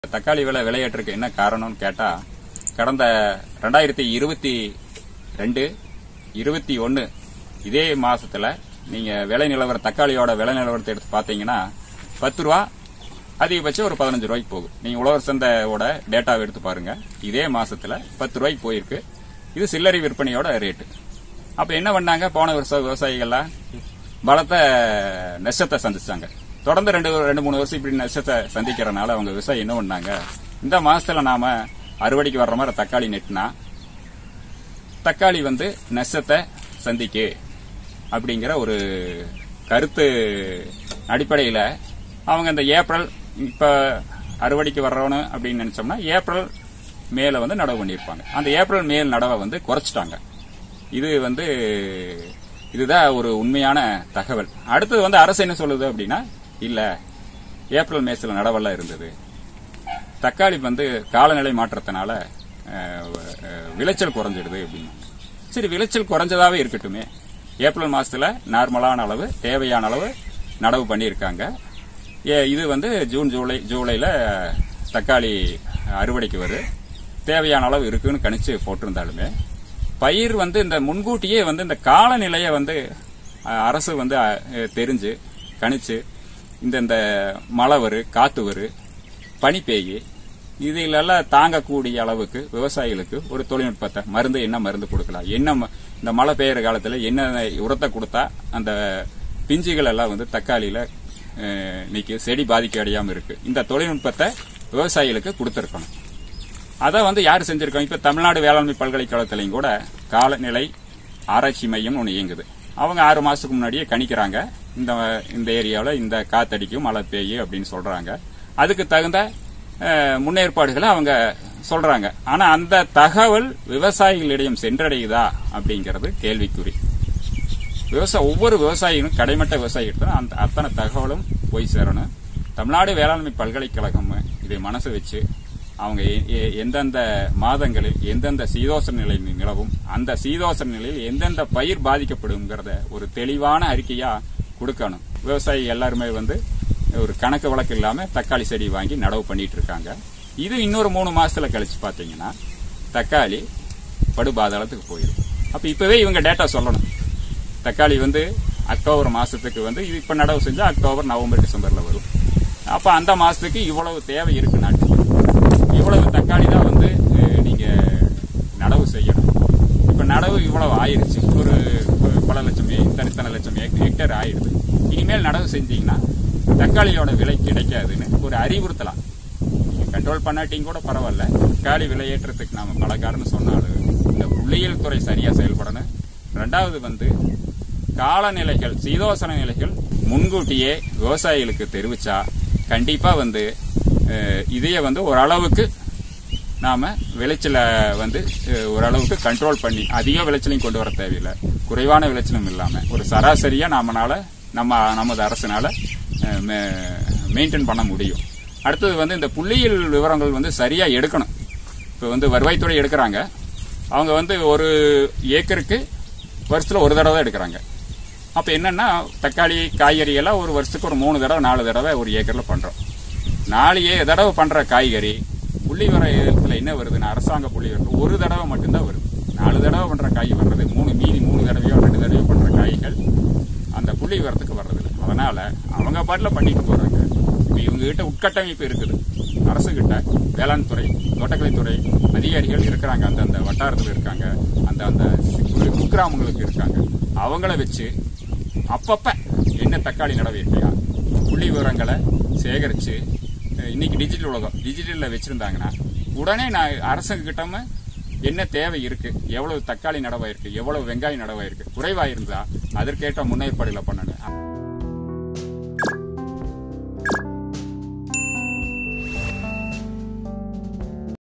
தக்காளி விலையேற்றத்துக்கு என்ன காரணம்னு கேட்டா, கடந்த 2022, 21 இதே மாசத்துல நீங்க விலை நிலவர தக்காளியோட விலை நிலவரத்தை எடுத்து பாத்தீங்கன்னா 10 ரூபா அதிகபட்சம் ஒரு 15 ரூபாய்க்கு போகுது. நீங்க உழவர் சந்தையோட டேட்டாவை எடுத்து பாருங்க. இதே மாசத்துல 10 ரூபாய்க்கு போயிருக்கு. இது சில்லறை விற்பனையோட ரேட்டு. அப்ப என்ன பண்ணாங்க, போன வருஷம் விவசாயிகள்லாம் பலத்த நஷ்டத்தை சந்திச்சாங்க. தொடர்ந்து 2-3 வருஷம் இப்படி நஷ்டத்தை சந்திக்கிறனால அவங்க விவசாயி என்ன பண்ணாங்க, இந்த மாசத்துல நாம அறுவடைக்கு வர்ற மாதிரி தக்காளி நெட்டினா தக்காளி நஷ்டத்தை சந்திக்கு அப்படிங்கிற ஒரு கருத்து அடிப்படையில அவங்க இந்த ஏப்ரல் இப்ப அறுவடைக்கு வர்றவனு அப்படின்னு நினைச்சோம்னா ஏப்ரல் மேல நடவு பண்ணிருப்பாங்க. அந்த ஏப்ரல் மேல் நடவை குறைச்சிட்டாங்க. இதுதான் ஒரு உண்மையான தகவல். அடுத்தது அரசு என்ன சொல்லுது அப்படின்னா, இல்ல ஏப்ரல் மேஸ்ல நடவெல்லாம் இருந்தது, தக்காளி காலநிலை மாற்றத்தினால விளைச்சல் குறைஞ்சிடுது அப்படின்னு. சரி, விளைச்சல் குறைஞ்சதாவே இருக்கட்டுமே. ஏப்ரல் மாசத்துல நார்மலான அளவு, தேவையான அளவு நடவு பண்ணியிருக்காங்க. இது ஜூன் ஜூலைல தக்காளி அறுவடைக்கு வருது, தேவையான அளவு இருக்குன்னு கணிச்சு போட்டிருந்தாலுமே பயிர் இந்த முன்கூட்டியே இந்த காலநிலையை அரசு தெரிஞ்சு கணிச்சு இந்த மழை வரு, காத்து வரு, பனி பெய்யு, இதெல்லாம் தாங்கக்கூடிய அளவுக்கு விவசாயிகளுக்கு ஒரு தொழில்நுட்பத்தை, மருந்து என்ன மருந்து கொடுக்கலாம், என்ன இந்த மழை பெய்யற காலத்துல என்ன உரத்தை கொடுத்தா அந்த பிஞ்சுகள் எல்லாம் தக்காளியில இன்னைக்கு செடி பாதிக்க அடையாம இருக்கு, இந்த தொழில்நுட்பத்தை விவசாயிகளுக்கு கொடுத்திருக்கணும். அதை யாரு செஞ்சிருக்கோம்? இப்ப தமிழ்நாடு வேளாண்மை பல்கலைக்கழகத்திலையும் கூட காலநிலை ஆராய்ச்சி மையம் ஒன்று இயங்குது. அவங்க 6 மாசத்துக்கு முன்னாடியே கணிக்கிறாங்க, இந்த ஏரியாவில் இந்த காத்தடிக்கும், மழை பெய்யும் அப்படின்னு சொல்றாங்க. அதுக்கு தகுந்த முன்னேற்பாடுகளை அவங்க சொல்றாங்க. ஆனா அந்த தகவல் விவசாயிகளிடம் சென்றடையுதா அப்படிங்கிறது கேள்விக்குறி. ஒவ்வொரு விவசாயிகளும், கடைமட்ட விவசாயிகிட்ட அந்த அத்தனை தகவலும் போய் சேரணும். தமிழ்நாடு வேளாண்மை பல்கலைக்கழகம் இதை மனசு வச்சு அவங்க எந்தெந்த மாதங்களில் எந்தெந்த சீதோசன நிலை நிலவும், அந்த சீதோசன நிலையில் எந்தெந்த பயிர் பாதிக்கப்படுங்கிறத ஒரு தெளிவான அறிக்கையா கொடுக்கணும். விவசாயி எல்லாருமே ஒரு கணக்கு வழக்கு இல்லாம தக்காளி செடி வாங்கி நடவு பண்ணிட்டு இருக்காங்க. இது இன்னொரு 3 மாசத்துல கழிச்சு பாத்தீங்கன்னா தக்காளி படுபாதாளத்துக்கு போயிடும். அப்ப இப்பவே இவங்க டேட்டா சொல்லணும். தக்காளி அக்டோபர் மாசத்துக்கு இது இப்ப நடவு செஞ்சா அக்டோபர், நவம்பர், டிசம்பர்ல வரும். அப்ப அந்த மாசத்துக்கு இவ்வளவு தேவை இருக்கு நாட்டு, இவ்வளவு தக்காளி தான் நீங்க நடவு செய்யணும். இப்ப நடவு இவ்வளவு ஆயிருச்சு, ஒரு பல லட்சம், இத்தனை லட்சம் ஹெக்டேர் ஆயிடுது. இனிமேல் நடவு செஞ்சீங்கன்னா தக்காளியோட விலை கிடைக்காதுன்னு ஒரு அறிவுறுத்தலாம். நீங்க கண்ட்ரோல் பண்ணாட்டியும் கூட பரவாயில்ல. தக்காளி விலையேற்றத்துக்கு நாம பல காரணம் சொன்னாலும் இந்த புள்ளியியல் துறை சரியா செயல்படணும். 2வது காலநிலைகள், சீதோசன நிலைகள் முன்கூட்டியே விவசாயிகளுக்கு தெரிவிச்சா கண்டிப்பா இதைய ஓரளவுக்கு நாம விளைச்சல ஓரளவுக்கு கண்ட்ரோல் பண்ணி, அதிக விளைச்சலையும் கொண்டு வர தேவையில்லை, குறைவான விளைச்சலும் இல்லாம ஒரு சராசரியா நமது அரசினால மெயின்டைன் பண்ண முடியும். அடுத்தது இந்த புள்ளியியல் விவரங்கள் சரியா எடுக்கணும். இப்ப வருவாய்த்துறை எடுக்கிறாங்க. அவங்க ஒரு ஏக்கருக்கு வருஷத்துல ஒரு தடவை தான் எடுக்கிறாங்க. அப்ப என்னன்னா, தக்காளி, காய்கறி எல்லாம் ஒரு வருஷத்துக்கு ஒரு 3 தடவை 4 தடவை ஒரு ஏக்கர்ல பண்றோம். 4 தடவை பண்ற காய்கறி புள்ளி விவரத்துல என்ன வருதுன்னா, அரசாங்க புள்ளி விவரம் ஒரு தடவை மட்டும்தான் வருது. 4 தடவை பண்ற காய் வர்றது, மீதி 3 தடவையோ 2 தடவையோ பண்ற காய்கள் அந்த புள்ளி விவரத்துக்கு வர்றது இல்லை. அதனால அவங்க பாட்டுல பண்ணிட்டு போறாங்க. இப்ப இவங்க கிட்ட உட்கட்டமைப்பு இருக்குது. அரசு கிட்ட வேளாண் துறை, தோட்டக்கலைத்துறை அதிகாரிகள் இருக்கிறாங்க, அந்த வட்டாரத்தில் இருக்காங்க, அந்த குக்கிராமங்களுக்கு இருக்காங்க. அவங்கள வச்சு அப்பப்ப என்ன தக்காளி நடவு இருக்கையா புள்ளி விவரங்களை சேகரிச்சு, இன்னைக்கு டிஜிட்டல் உலகம், டிஜிட்டல்ல வச்சிருந்தாங்கன்னா உடனே நான் அரசுக்கு கிட்ட என்ன தேவை இருக்கு, எவ்வளவு தக்காளி நடவாயிருக்கு, எவ்வளவு வெங்காயம் நடவாயிருக்கு, குறைவாயிருந்தா அதற்கேற்ற முன்னேற்பாடுகளை பண்ணணும்.